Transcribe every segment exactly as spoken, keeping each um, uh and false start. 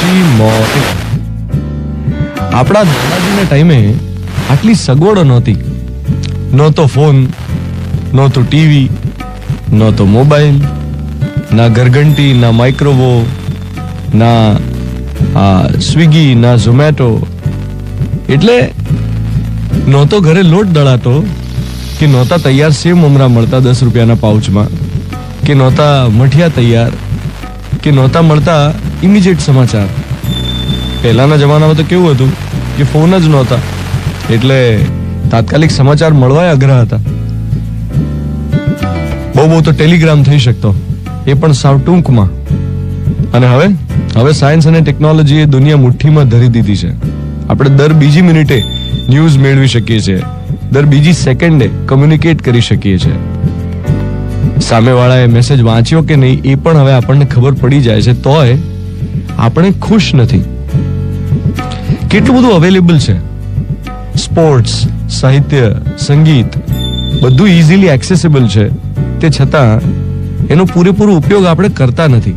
મિર્ચી morning. આપણા દાદાજીના ટાઈમે આટલી સગવડો નહોતી. નહોતો ફોન, નહોતું ટીવી, નહોતો મોબાઈલ, ના ઘરઘંટી, ના માઇક્રોવેવ, ના આ સ્વિગી, ના ઝોમેટો. એટલે નહોતો ઘરે લોટ દળાતો, કે નહોતા તૈયાર સેવ મમરા મળતા દસ રૂપિયાના પાઉચમાં, કે નહોતા મઠિયા તૈયાર, કે નહોતા મળતા ઇમિડિયેટ સમાચાર. પહેલાના જમાનામાં તો કેવું હતું કે ફોન જ નહોતા, એટલે તાત્કાલિક સમાચાર મળવા અઘરા હતા. બહુ બહુ તો ટેલિગ્રામ થઈ શકતો, એ પણ સાવ ટૂંકમાં. અને હવે હવે સાયન્સ અને ટેકનોલોજીએ દુનિયા મુઠ્ઠીમાં ધરી દીધી છે. આપણે દર બીજી મિનિટે ન્યૂઝ મેળવી શકીએ છીએ, દર બીજી સેકન્ડે કમ્યુનિકેટ કરી શકીએ છીએ. સામેવાળાએ મેસેજ વાંચ્યો કે નહીં એ પણ હવે આપણને ખબર પડી જાય છે, તોય આપણે ખુશ નથી. કેટલું બધું અવેલેબલ છે. સ્પોર્ટ્સ, સાહિત્ય, સંગીત બધું ઇઝીલી એક્સેસિબલ છે, તે છતાં એનો પૂરેપૂરો ઉપયોગ આપણે કરતા નથી.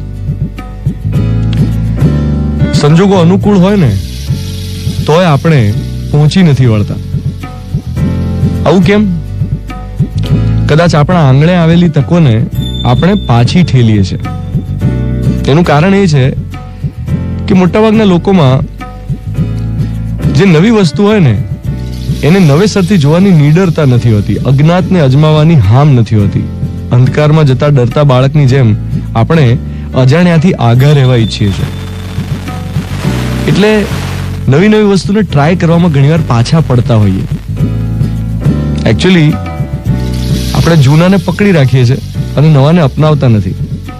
સંજોગો અનુકૂળ હોય ને તોય આપણે પહોંચી નથી વળતા. આવું કેમ? કદાચ આપણા આંગણે આવેલી તકોને આપણે પાછી ઠેલીએ છીએ. તેનું કારણ એ છે કે મોટાભાગના લોકોમાં જે નવી વસ્તુ હોય ને એને નવેસરથી જોવાની નીડરતા નથી હોતી, અજ્ઞાતને અજમાવાની હામ નથી હોતી. અંધકારમાં જતા ડરતા બાળકની જેમ આપણે અજાણ્યાથી આઘા રહેવા ઈચ્છીએ છીએ. એટલે નવી નવી વસ્તુને ટ્રાય કરવામાં ઘણીવાર પાછા પડતા હોઈએ. એકચ્યુઅલી આપણે જૂનાને પકડી રાખીએ છીએ અને નવાને અપનાવતા નથી.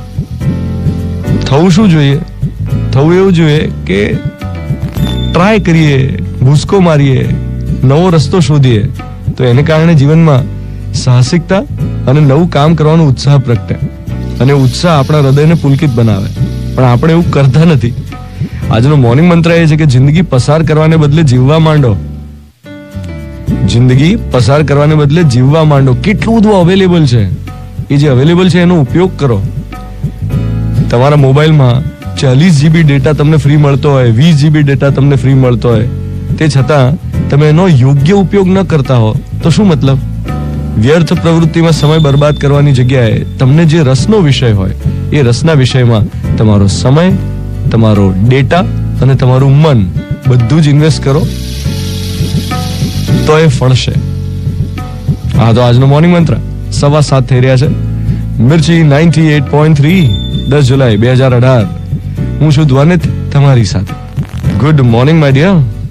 થવું શું જોઈએ? થવું એવું જોઈએ કે ટ્રાય કરીએ, ભૂસકો મારીએ, નવો રસ્તો શોધીએ, તો એને કારણે જીવનમાં સાહસિકતા અને નવું કામ કરવાનો ઉત્સાહ પ્રગટે, અને ઉત્સાહ આપણા હૃદયને પુલકિત બનાવે. પણ આપણે એવું કરતા નથી. આજનો મોર્નિંગ મંત્ર એ છે કે જિંદગી પસાર કરવાને બદલે જીવવા માંડો. જિંદગી પસાર કરવાને બદલે જીવવા માંડો. કેટલું બધું અવેલેબલ છે. એ જે અવેલેબલ છે એનો ઉપયોગ કરો. તમારા મોબાઈલમાં ચાલીસ જીબી ડેટા તમને ફ્રી મળતો હોય, વીસ જીબી ડેટા તમને ફ્રી મળતો હોય, તે છતાં તમે એનો યોગ્ય ઉપયોગ ન કરતા હો તો શું મતલબ? વ્યર્થ પ્રવૃત્તિમાં સમય બરબાદ કરવાની જગ્યાએ તમને જે રસનો વિષય હોય એ રસના વિષયમાં તમારો સમય, તમારો ડેટા અને તમારું મન બધું જ ઇન્વેસ્ટ કરો, તો એ ફળશે. આ તો આજનો મોર્નિંગ મંત્ર. સવા સાત થઈ રહ્યા છે. Mirchi ninety eight point three, દસ જુલાઈ બે હજાર અઢાર. હું છું ધ્વનિત તમારી સાથે. Good morning my dear.